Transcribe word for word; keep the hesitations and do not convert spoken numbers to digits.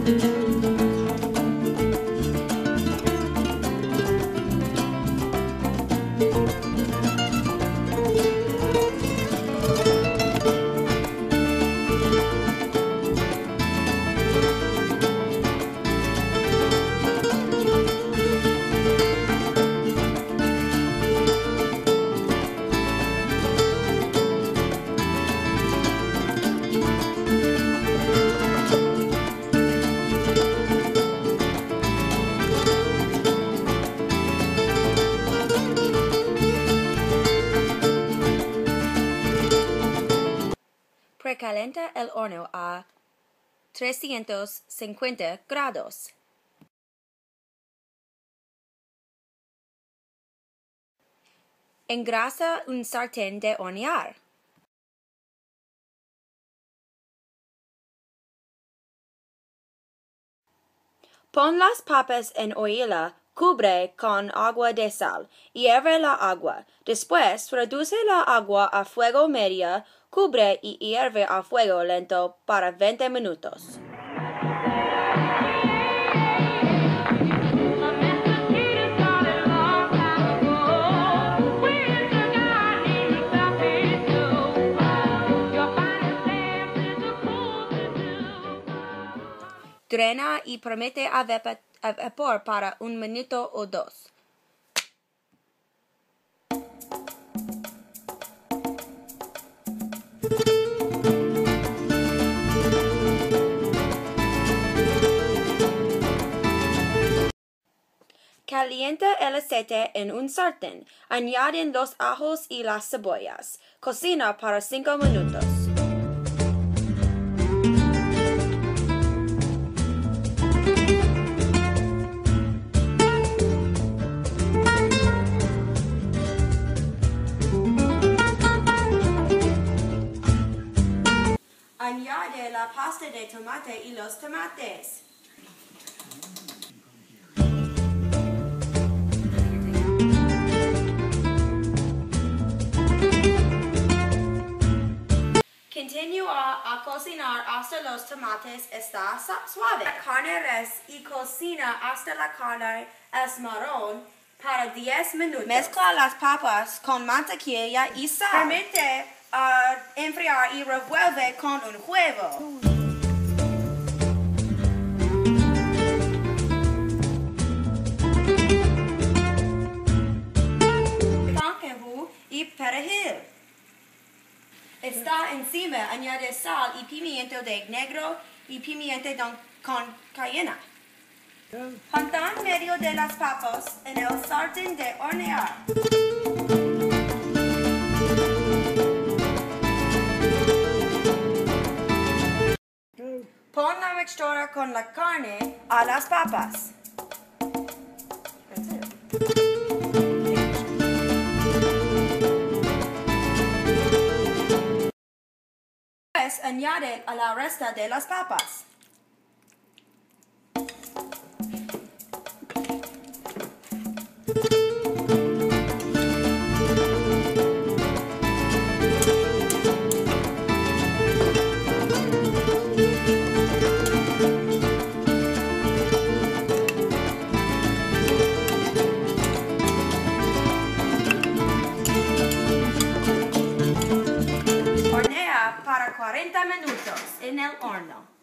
Precalienta el horno a trescientos cincuenta grados. Engrasa un sartén de hornear. Pon las papas en olla, cubre con agua de sal y hierve la agua. Después, reduce la agua a fuego medio, cubre y hierve a fuego lento para veinte minutos. Drena y permite a vapor para un minuto o dos. Calienta el aceite en un sartén. Añaden los ajos y las cebollas. Cocina para cinco minutos. Añade la pasta de tomate y los tomates. Continúa a cocinar hasta los tomates están suaves. La carne res y cocina hasta la carne es marrón para diez minutos. Mezcla las papas con mantequilla y sal. Permite uh, enfriar y revuelve con un huevo. Y perejil. Está encima, añade sal y pimiento de negro y pimiento con cayena. Junta medio de las papas en el sartén de hornear. Pon la mixtura con la carne a las papas. Añade a la resta de las papas. Para cuarenta minutos en el horno.